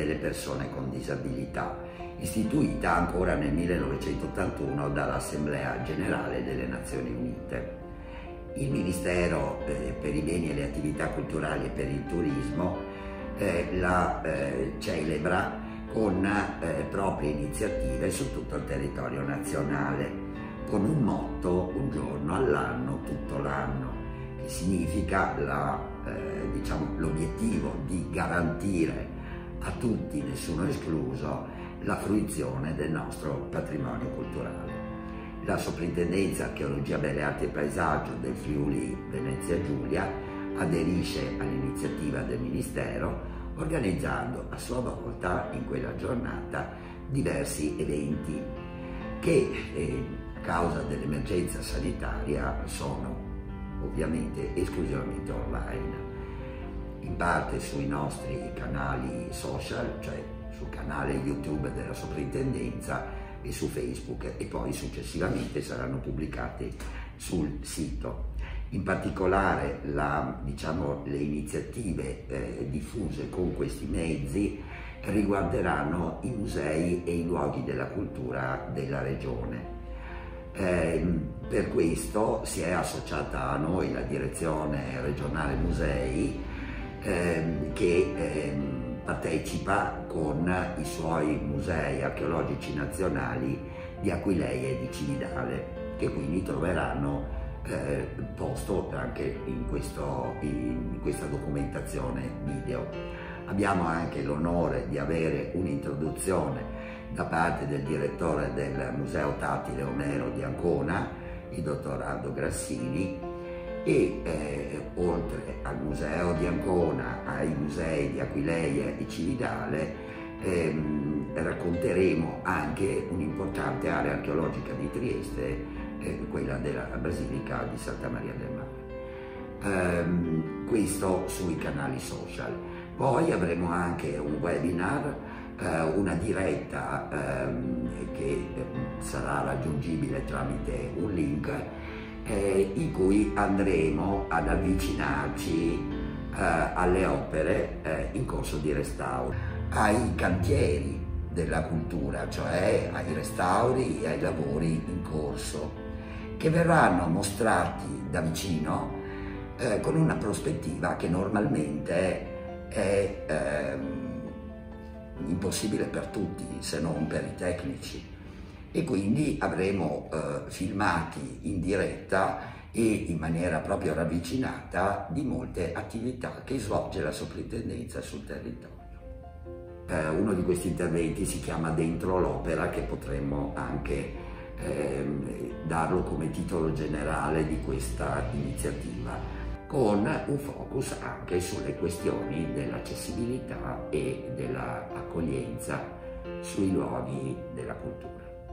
delle persone con disabilità, istituita ancora nel 1981 dall'Assemblea Generale delle Nazioni Unite. Il Ministero per i beni e le attività culturali e per il turismo la celebra con proprie iniziative su tutto il territorio nazionale, con un motto: un giorno all'anno, tutto l'anno, che significa l'obiettivo di garantire a tutti, nessuno escluso, la fruizione del nostro patrimonio culturale. La Soprintendenza Archeologia, Belle Arti e Paesaggio del Friuli Venezia Giulia aderisce all'iniziativa del Ministero, organizzando a sua volta in quella giornata diversi eventi che, a causa dell'emergenza sanitaria, sono ovviamente esclusivamente online, in parte sui nostri canali social, cioè sul canale YouTube della Soprintendenza e su Facebook, e poi successivamente saranno pubblicati sul sito. In particolare le iniziative diffuse con questi mezzi riguarderanno i musei e i luoghi della cultura della regione. Per questo si è associata a noi la Direzione Regionale Musei, che partecipa con i suoi musei archeologici nazionali di Aquileia e di Cividale, che quindi troveranno posto anche in questa documentazione video. Abbiamo anche l'onore di avere un'introduzione da parte del direttore del Museo Tattile Omero di Ancona, il dottor Aldo Grassini, e oltre al Museo di Ancona, ai musei di Aquileia e Cividale, racconteremo anche un'importante area archeologica di Trieste, quella della Basilica di Santa Maria del Mare. Questo sui canali social. Poi avremo anche un webinar, una diretta che sarà raggiungibile tramite un link, in cui andremo ad avvicinarci alle opere in corso di restauro, ai cantieri della cultura, cioè ai restauri e ai lavori in corso, che verranno mostrati da vicino con una prospettiva che normalmente è impossibile per tutti, se non per i tecnici. E quindi avremo filmati in diretta e in maniera proprio ravvicinata di molte attività che svolge la Soprintendenza sul territorio. Uno di questi interventi si chiama Dentro l'Opera, che potremmo anche darlo come titolo generale di questa iniziativa, con un focus anche sulle questioni dell'accessibilità e dell'accoglienza sui luoghi della cultura.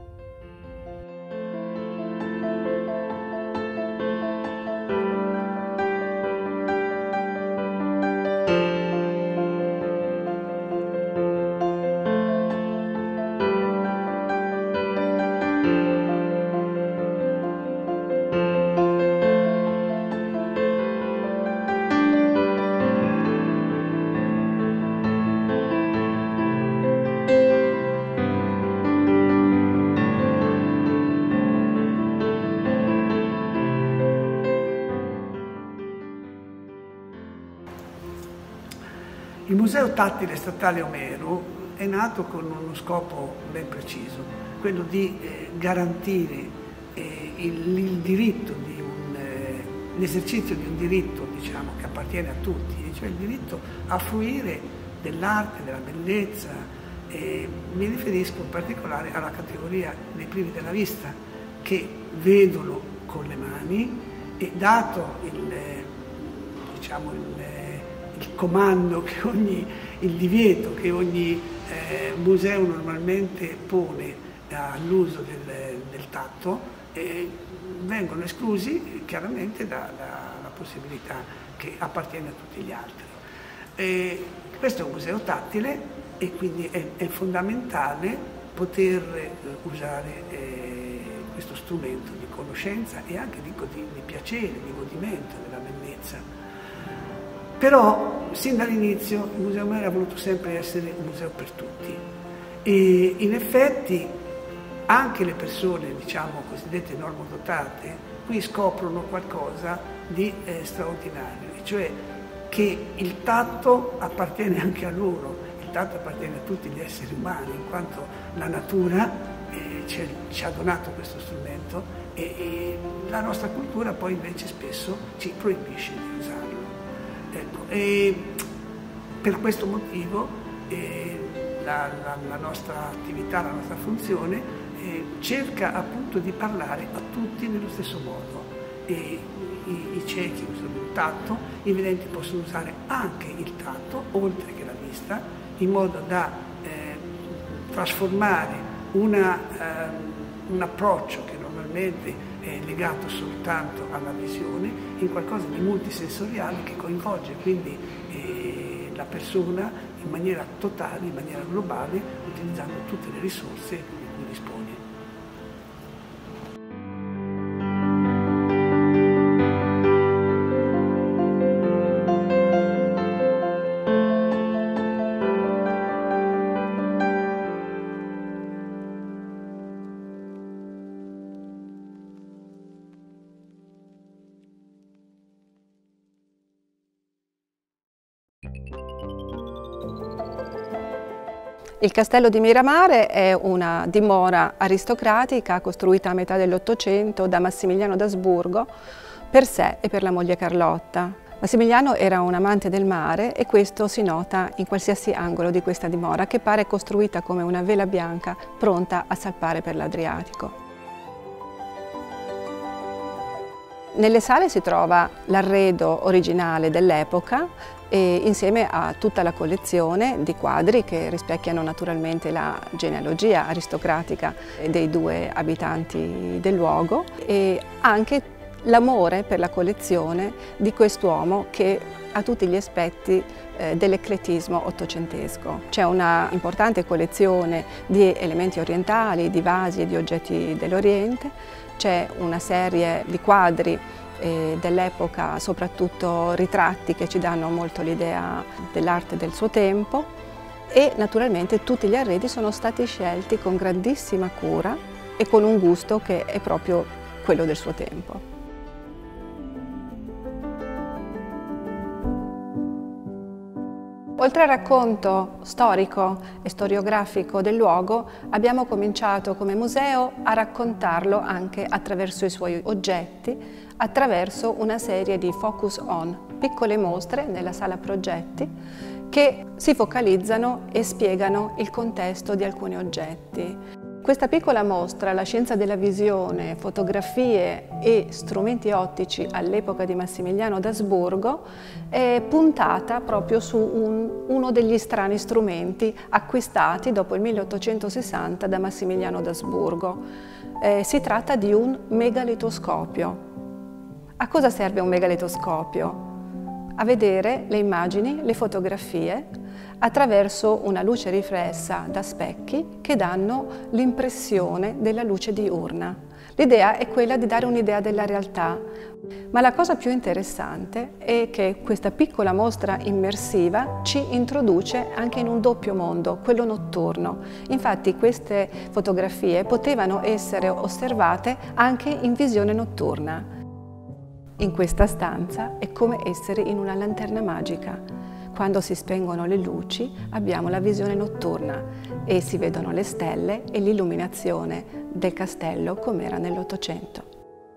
Il Museo Tattile Statale Omero è nato con uno scopo ben preciso, quello di garantire il diritto di l'esercizio di un diritto, diciamo, che appartiene a tutti, cioè il diritto a fruire dell'arte, della bellezza. Mi riferisco in particolare alla categoria dei privi della vista, che vedono con le mani, e dato il comando il divieto che ogni museo normalmente pone all'uso del tatto, vengono esclusi chiaramente dalla possibilità che appartiene a tutti gli altri. Questo è un museo tattile e quindi è fondamentale poter usare questo strumento di conoscenza e anche di piacere, di godimento della bellezza. Però sin dall'inizio il Museo Omeru ha voluto sempre essere un museo per tutti e in effetti anche le persone, diciamo, cosiddette normodotate, qui scoprono qualcosa di straordinario, cioè che il tatto appartiene anche a loro, il tatto appartiene a tutti gli esseri umani, in quanto la natura ci ha donato questo strumento e la nostra cultura poi invece spesso ci proibisce di usarlo. Ecco, e per questo motivo la nostra attività, la nostra funzione cerca appunto di parlare a tutti nello stesso modo. I ciechi usano il tatto, i vedenti possono usare anche il tatto, oltre che la vista, in modo da trasformare un approccio che normalmente è legato soltanto alla visione in qualcosa di multisensoriale che coinvolge quindi la persona in maniera totale, in maniera globale, utilizzando tutte le risorse di cui dispone. Il castello di Miramare è una dimora aristocratica costruita a metà dell'Ottocento da Massimiliano d'Asburgo per sé e per la moglie Carlotta. Massimiliano era un amante del mare e questo si nota in qualsiasi angolo di questa dimora, che pare costruita come una vela bianca pronta a salpare per l'Adriatico. Nelle sale si trova l'arredo originale dell'epoca insieme a tutta la collezione di quadri che rispecchiano naturalmente la genealogia aristocratica dei due abitanti del luogo e anche l'amore per la collezione di quest'uomo che ha tutti gli aspetti dell'eclettismo ottocentesco. C'è una importante collezione di elementi orientali, di vasi e di oggetti dell'Oriente, c'è una serie di quadri dell'epoca, soprattutto ritratti che ci danno molto l'idea dell'arte del suo tempo e naturalmente tutti gli arredi sono stati scelti con grandissima cura e con un gusto che è proprio quello del suo tempo. Oltre al racconto storico e storiografico del luogo, abbiamo cominciato come museo a raccontarlo anche attraverso i suoi oggetti, attraverso una serie di focus on, piccole mostre nella sala progetti che si focalizzano e spiegano il contesto di alcuni oggetti. Questa piccola mostra, La scienza della visione, fotografie e strumenti ottici all'epoca di Massimiliano d'Asburgo, è puntata proprio su uno degli strani strumenti acquistati dopo il 1860 da Massimiliano d'Asburgo. Si tratta di un megalitoscopio. A cosa serve un megalitoscopio? A vedere le immagini, le fotografie, attraverso una luce riflessa da specchi che danno l'impressione della luce diurna. L'idea è quella di dare un'idea della realtà, ma la cosa più interessante è che questa piccola mostra immersiva ci introduce anche in un doppio mondo, quello notturno. Infatti queste fotografie potevano essere osservate anche in visione notturna. In questa stanza è come essere in una lanterna magica. Quando si spengono le luci abbiamo la visione notturna e si vedono le stelle e l'illuminazione del castello come era nell'Ottocento.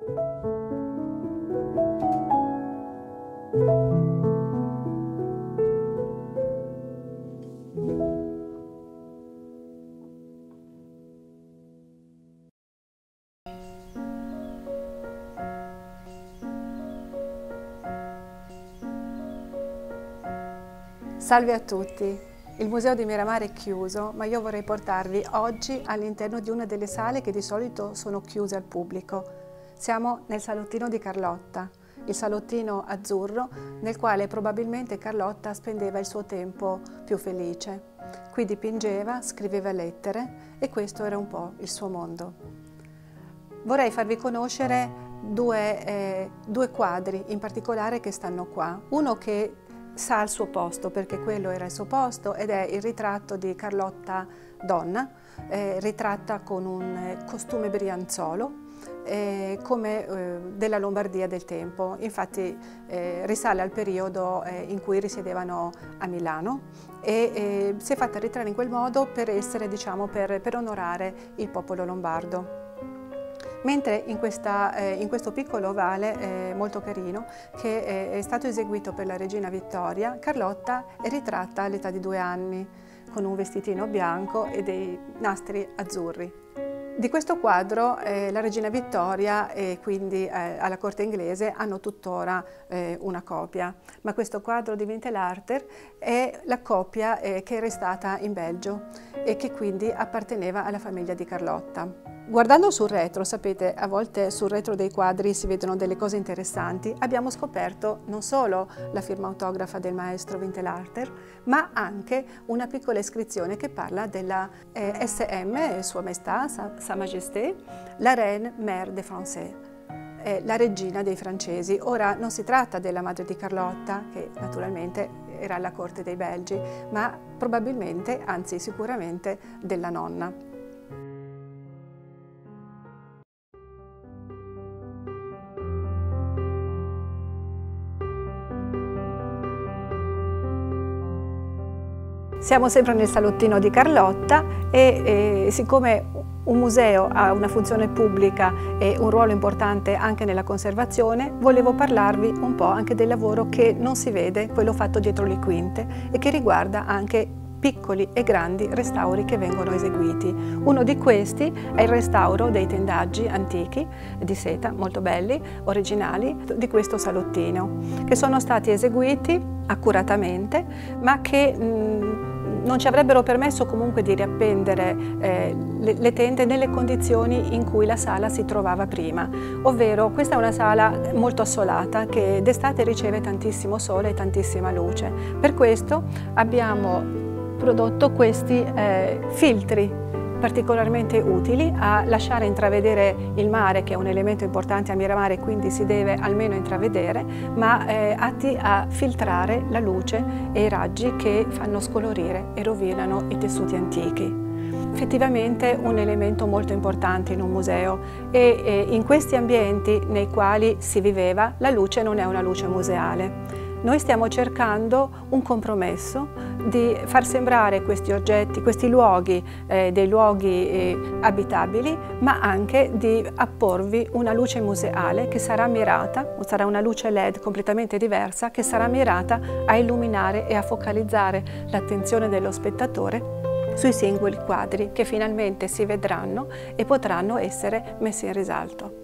Salve a tutti! Il Museo di Miramare è chiuso, ma io vorrei portarvi oggi all'interno di una delle sale che di solito sono chiuse al pubblico. Siamo nel salottino di Carlotta, il salottino azzurro nel quale probabilmente Carlotta spendeva il suo tempo più felice. Qui dipingeva, scriveva lettere e questo era un po' il suo mondo. Vorrei farvi conoscere due quadri in particolare che stanno qua. Uno che sa il suo posto, perché quello era il suo posto, ed è il ritratto di Carlotta donna, ritratta con un costume brianzolo, come della Lombardia del tempo. Infatti risale al periodo in cui risiedevano a Milano e si è fatta ritrarre in quel modo per essere, diciamo, per onorare il popolo lombardo. Mentre in questo piccolo ovale molto carino, che è stato eseguito per la regina Vittoria, Carlotta è ritratta all'età di 2 anni, con un vestitino bianco e dei nastri azzurri. Di questo quadro la regina Vittoria e quindi alla corte inglese hanno tuttora una copia, ma questo quadro di Wintelarter è la copia che è restata in Belgio e che quindi apparteneva alla famiglia di Carlotta. Guardando sul retro, sapete, a volte sul retro dei quadri si vedono delle cose interessanti, abbiamo scoperto non solo la firma autografa del maestro Wintelarter, ma anche una piccola iscrizione che parla della SM, Sua Maestà, Sa Majesté, la Reine Mère des Français, la regina dei francesi. Ora non si tratta della madre di Carlotta, che naturalmente era alla corte dei Belgi, ma probabilmente, anzi sicuramente, della nonna. Siamo sempre nel salottino di Carlotta e siccome un museo ha una funzione pubblica e un ruolo importante anche nella conservazione, volevo parlarvi un po' anche del lavoro che non si vede, quello fatto dietro le quinte, e che riguarda anche piccoli e grandi restauri che vengono eseguiti. Uno di questi è il restauro dei tendaggi antichi di seta, molto belli, originali, di questo salottino, che sono stati eseguiti accuratamente, ma che non ci avrebbero permesso comunque di riappendere le tende nelle condizioni in cui la sala si trovava prima, ovvero questa è una sala molto assolata che d'estate riceve tantissimo sole e tantissima luce. Per questo abbiamo prodotto questi filtri particolarmente utili a lasciare intravedere il mare, che è un elemento importante a Miramare, quindi si deve almeno intravedere, ma atti a filtrare la luce e i raggi che fanno scolorire e rovinano i tessuti antichi. Effettivamente un elemento molto importante in un museo e in questi ambienti nei quali si viveva la luce non è una luce museale. Noi stiamo cercando un compromesso di far sembrare questi oggetti, questi luoghi, dei luoghi abitabili, ma anche di apporvi una luce museale che sarà mirata, sarà una luce LED completamente diversa, che sarà mirata a illuminare e a focalizzare l'attenzione dello spettatore sui singoli quadri che finalmente si vedranno e potranno essere messi in risalto.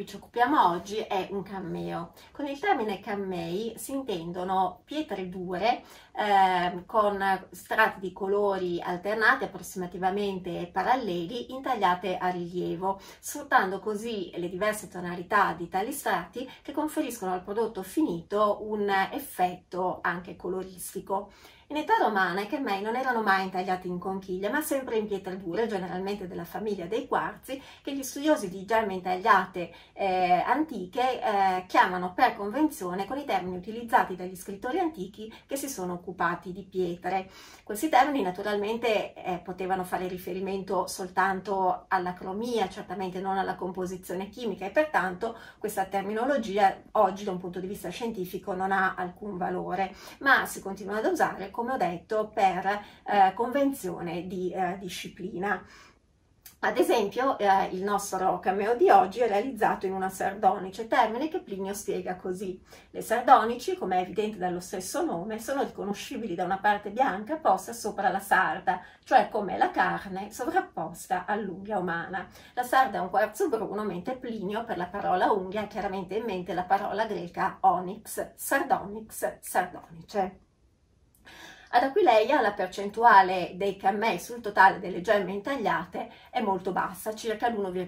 ci occupiamo oggi è un cammeo. Con il termine cammei si intendono pietre dure con strati di colori alternati approssimativamente paralleli intagliate a rilievo, sfruttando così le diverse tonalità di tali strati che conferiscono al prodotto finito un effetto anche coloristico. In età romana i cammei non erano mai intagliati in conchiglie, ma sempre in pietre dure, generalmente della famiglia dei quarzi, che gli studiosi di gemme intagliate antiche chiamano per convenzione con i termini utilizzati dagli scrittori antichi che si sono occupati di pietre. Questi termini naturalmente potevano fare riferimento soltanto alla cromia, certamente non alla composizione chimica, e pertanto questa terminologia oggi da un punto di vista scientifico non ha alcun valore, ma si continua ad usare, come ho detto, per convenzione di disciplina. Ad esempio, il nostro cammeo di oggi è realizzato in una sardonice, termine che Plinio spiega così. Le sardonici, come è evidente dallo stesso nome, sono riconoscibili da una parte bianca posta sopra la sarda, cioè come la carne sovrapposta all'unghia umana. La sarda è un quarzo bruno, mentre Plinio per la parola unghia ha chiaramente in mente la parola greca onyx, sardonyx, sardonice. Ad Aquileia la percentuale dei cammei sul totale delle gemme intagliate è molto bassa, circa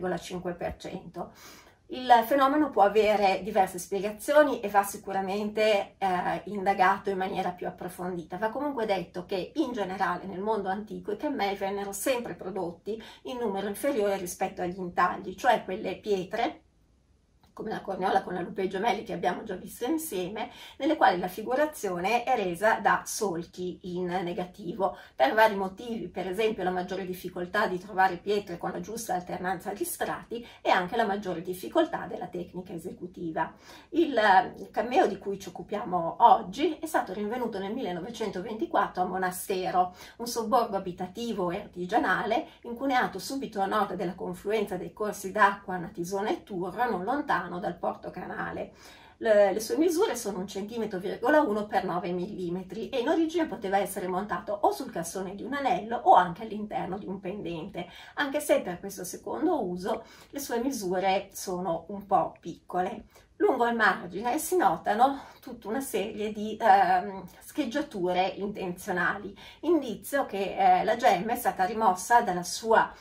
l'1,5%. Il fenomeno può avere diverse spiegazioni e va sicuramente indagato in maniera più approfondita. Va comunque detto che in generale nel mondo antico i cammei vennero sempre prodotti in numero inferiore rispetto agli intagli, cioè quelle pietre come la corniola con la lupe e i gemelli che abbiamo già visto insieme, nelle quali la figurazione è resa da solchi in negativo, per vari motivi, per esempio la maggiore difficoltà di trovare pietre con la giusta alternanza di strati e anche la maggiore difficoltà della tecnica esecutiva. Il cammeo di cui ci occupiamo oggi è stato rinvenuto nel 1924 a Monastero, un sobborgo abitativo e artigianale incuneato subito a nord della confluenza dei corsi d'acqua Natisone e Turro, non lontano dal porto canale. Le sue misure sono 1,1 cm per 9 mm e in origine poteva essere montato o sul cassone di un anello o anche all'interno di un pendente, anche se per questo secondo uso le sue misure sono un po' piccole. Lungo il margine si notano tutta una serie di scheggiature intenzionali, indizio che la gemma è stata rimossa dalla sua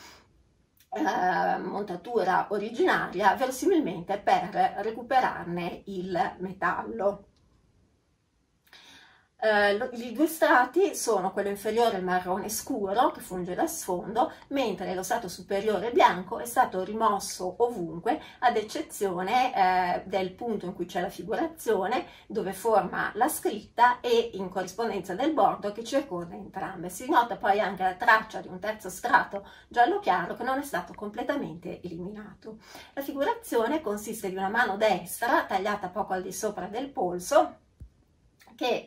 montatura originaria, verosimilmente per recuperarne il metallo. I due strati sono quello inferiore, il marrone scuro, che funge da sfondo, mentre lo strato superiore bianco è stato rimosso ovunque, ad eccezione del punto in cui c'è la figurazione, dove forma la scritta, e in corrispondenza del bordo che circonda entrambe. Si nota poi anche la traccia di un terzo strato giallo chiaro che non è stato completamente eliminato. La figurazione consiste di una mano destra tagliata poco al di sopra del polso, che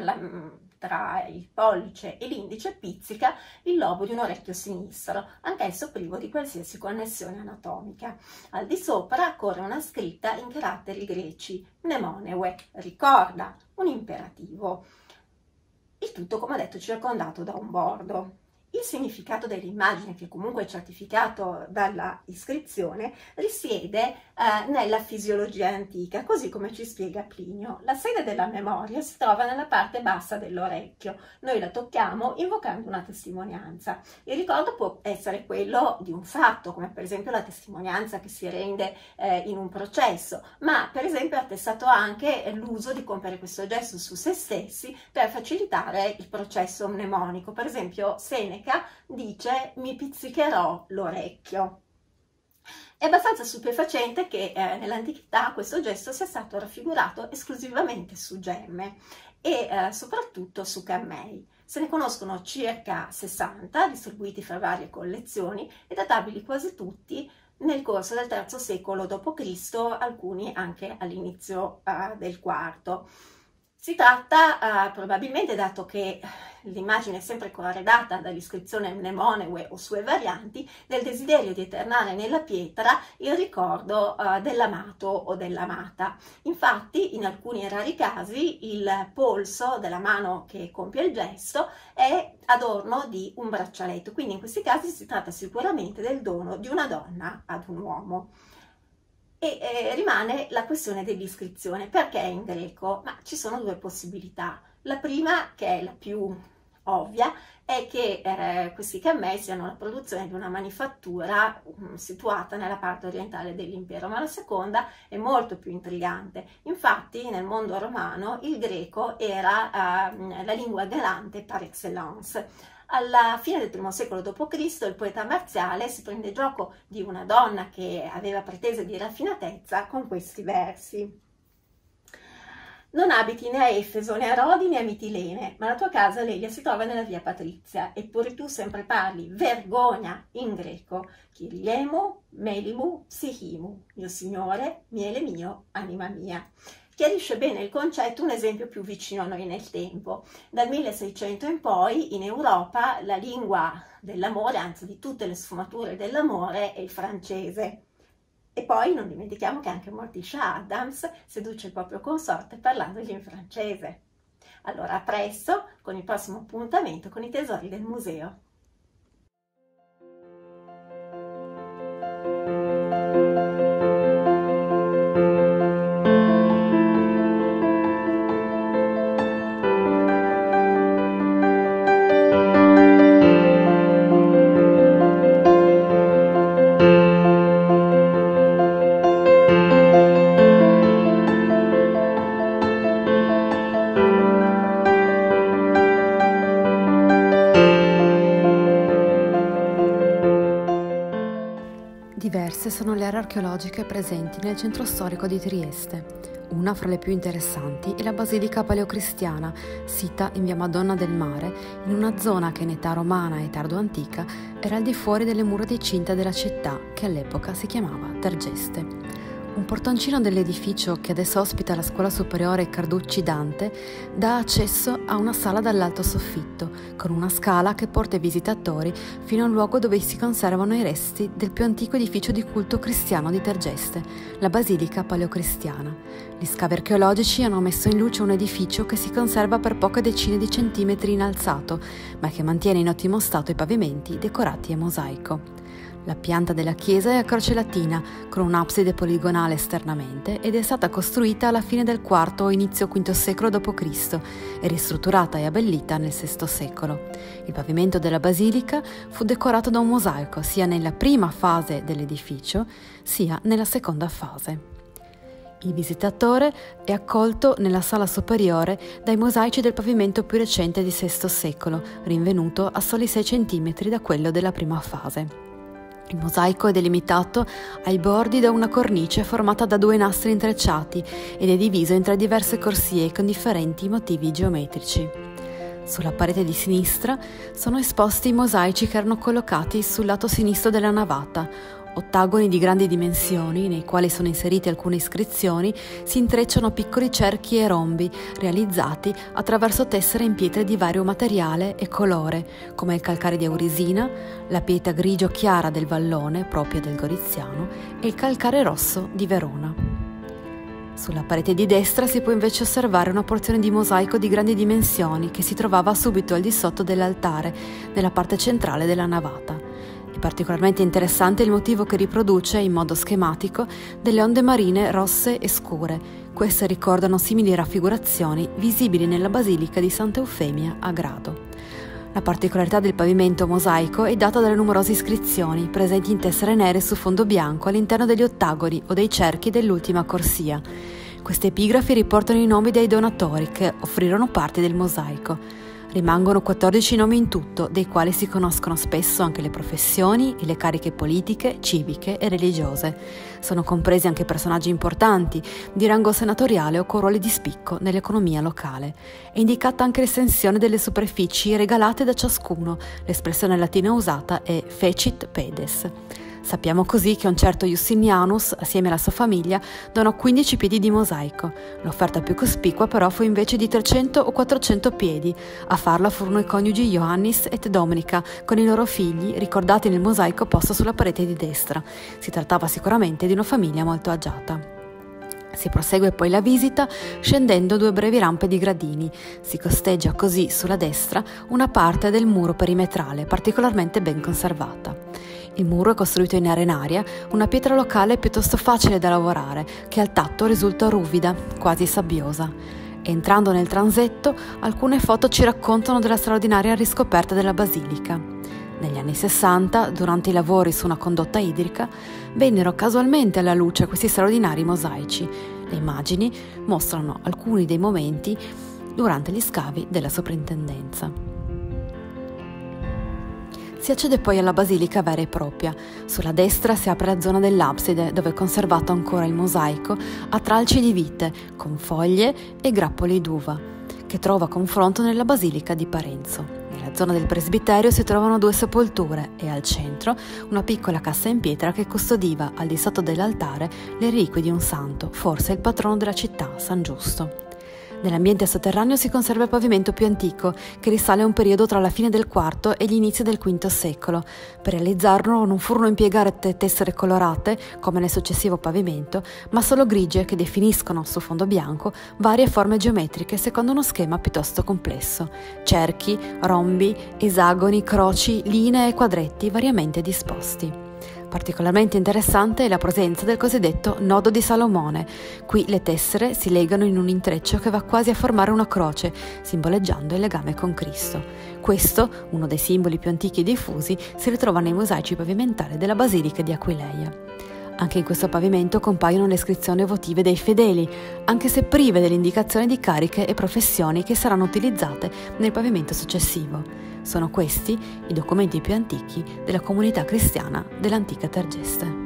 tra il pollice e l'indice pizzica il lobo di un orecchio sinistro, anch'esso privo di qualsiasi connessione anatomica. Al di sopra corre una scritta in caratteri greci, mnemonewe, ricorda, un imperativo. Il tutto, come ho detto, circondato da un bordo. Il significato dell'immagine, che comunque è certificato dalla iscrizione, risiede nella fisiologia antica, così come ci spiega Plinio. La sede della memoria si trova nella parte bassa dell'orecchio. Noi la tocchiamo invocando una testimonianza. Il ricordo può essere quello di un fatto, come per esempio la testimonianza che si rende in un processo, ma per esempio è attestato anche l'uso di compiere questo gesto su se stessi per facilitare il processo mnemonico. Per esempio Seneca dice: mi pizzicherò l'orecchio. È abbastanza stupefacente che nell'antichità questo gesto sia stato raffigurato esclusivamente su gemme e soprattutto su cammei. Se ne conoscono circa 60, distribuiti fra varie collezioni e databili quasi tutti nel corso del III secolo d.C., alcuni anche all'inizio del IV. Si tratta probabilmente, dato che l'immagine è sempre corredata dall'iscrizione mnemonewe o sue varianti, del desiderio di eternare nella pietra il ricordo dell'amato o dell'amata. Infatti, in alcuni rari casi, il polso della mano che compie il gesto è adorno di un braccialetto, quindi in questi casi si tratta sicuramente del dono di una donna ad un uomo. rimane la questione dell'iscrizione. Perché in greco? Ma ci sono due possibilità. La prima, che è la più ovvia, è che questi cammei siano la produzione di una manifattura situata nella parte orientale dell'impero, ma la seconda è molto più intrigante. Infatti nel mondo romano il greco era la lingua galante par excellence. Alla fine del I secolo d.C. il poeta marziale si prende gioco di una donna che aveva pretese di raffinatezza con questi versi: non abiti né a Efeso, né a Rodi, né a Mitilene, ma la tua casa, Lelia, si trova nella via Patrizia, eppure tu sempre parli, vergogna, in greco, Kyriemo, Melimu, Psichimu, mio signore, miele mio, anima mia. Chiarisce bene il concetto un esempio più vicino a noi nel tempo. Dal 1600 in poi in Europa la lingua dell'amore, anzi di tutte le sfumature dell'amore, è il francese. E poi non dimentichiamo che anche Morticia Adams seduce il proprio consorte parlandogli in francese. Allora, a presto con il prossimo appuntamento con i tesori del museo. Diverse sono le aree archeologiche presenti nel centro storico di Trieste. Una fra le più interessanti è la Basilica Paleocristiana, sita in via Madonna del Mare, in una zona che in età romana e tardo-antica era al di fuori delle mura di cinta della città, che all'epoca si chiamava Tergeste. Un portoncino dell'edificio, che adesso ospita la scuola superiore Carducci Dante, dà accesso a una sala dall'alto soffitto, con una scala che porta i visitatori fino al luogo dove si conservano i resti del più antico edificio di culto cristiano di Tergeste, la Basilica Paleocristiana. Gli scavi archeologici hanno messo in luce un edificio che si conserva per poche decine di centimetri in alzato, ma che mantiene in ottimo stato i pavimenti decorati a mosaico. La pianta della chiesa è a croce latina, con un'abside poligonale esternamente, ed è stata costruita alla fine del IV o inizio V secolo d.C. e ristrutturata e abbellita nel VI secolo. Il pavimento della basilica fu decorato da un mosaico sia nella prima fase dell'edificio sia nella seconda fase. Il visitatore è accolto nella sala superiore dai mosaici del pavimento più recente di VI secolo, rinvenuto a soli 6 cm da quello della prima fase. Il mosaico è delimitato ai bordi da una cornice formata da 2 nastri intrecciati ed è diviso in 3 diverse corsie con differenti motivi geometrici. Sulla parete di sinistra sono esposti i mosaici che erano collocati sul lato sinistro della navata. Ottagoni di grandi dimensioni, nei quali sono inserite alcune iscrizioni, si intrecciano piccoli cerchi e rombi, realizzati attraverso tessere in pietre di vario materiale e colore, come il calcare di Aurisina, la pietra grigio chiara del Vallone, propria del Goriziano, e il calcare rosso di Verona. Sulla parete di destra si può invece osservare una porzione di mosaico di grandi dimensioni che si trovava subito al di sotto dell'altare, nella parte centrale della navata. È particolarmente interessante il motivo che riproduce, in modo schematico, delle onde marine rosse e scure. Queste ricordano simili raffigurazioni visibili nella Basilica di Santa Eufemia a Grado. La particolarità del pavimento mosaico è data dalle numerose iscrizioni presenti in tessere nere su fondo bianco all'interno degli ottagoni o dei cerchi dell'ultima corsia. Queste epigrafi riportano i nomi dei donatori che offrirono parte del mosaico. Rimangono 14 nomi in tutto, dei quali si conoscono spesso anche le professioni e le cariche politiche, civiche e religiose. Sono compresi anche personaggi importanti, di rango senatoriale o con ruoli di spicco nell'economia locale. È indicata anche l'estensione delle superfici regalate da ciascuno. L'espressione latina usata è fecit pedes. Sappiamo così che un certo Justinianus, assieme alla sua famiglia, donò 15 piedi di mosaico. L'offerta più cospicua però fu invece di 300 o 400 piedi. A farla furono i coniugi Ioannis et Dominica, con i loro figli, ricordati nel mosaico posto sulla parete di destra. Si trattava sicuramente di una famiglia molto agiata. Si prosegue poi la visita scendendo 2 brevi rampe di gradini. Si costeggia così sulla destra una parte del muro perimetrale particolarmente ben conservata. Il muro è costruito in arenaria, una pietra locale piuttosto facile da lavorare, che al tatto risulta ruvida, quasi sabbiosa. Entrando nel transetto, alcune foto ci raccontano della straordinaria riscoperta della basilica. Negli anni 60, durante i lavori su una condotta idrica, vennero casualmente alla luce questi straordinari mosaici. Le immagini mostrano alcuni dei momenti durante gli scavi della soprintendenza. Si accede poi alla basilica vera e propria. Sulla destra si apre la zona dell'abside, dove è conservato ancora il mosaico a tralci di vite, con foglie e grappoli d'uva, che trova confronto nella basilica di Parenzo. Nella zona del presbiterio si trovano 2 sepolture e al centro una piccola cassa in pietra che custodiva al di sotto dell'altare le reliquie di un santo, forse il patrono della città, San Giusto. Nell'ambiente sotterraneo si conserva il pavimento più antico, che risale a un periodo tra la fine del IV e gli inizi del V secolo. Per realizzarlo non furono impiegate tessere colorate, come nel successivo pavimento, ma solo grigie che definiscono, su fondo bianco, varie forme geometriche secondo uno schema piuttosto complesso. Cerchi, rombi, esagoni, croci, linee e quadretti variamente disposti. Particolarmente interessante è la presenza del cosiddetto nodo di Salomone. Qui le tessere si legano in un intreccio che va quasi a formare una croce, simboleggiando il legame con Cristo. Questo, uno dei simboli più antichi e diffusi, si ritrova nei mosaici pavimentali della Basilica di Aquileia. Anche in questo pavimento compaiono le iscrizioni votive dei fedeli, anche se prive dell'indicazione di cariche e professioni che saranno utilizzate nel pavimento successivo. Sono questi i documenti più antichi della comunità cristiana dell'antica Tergeste.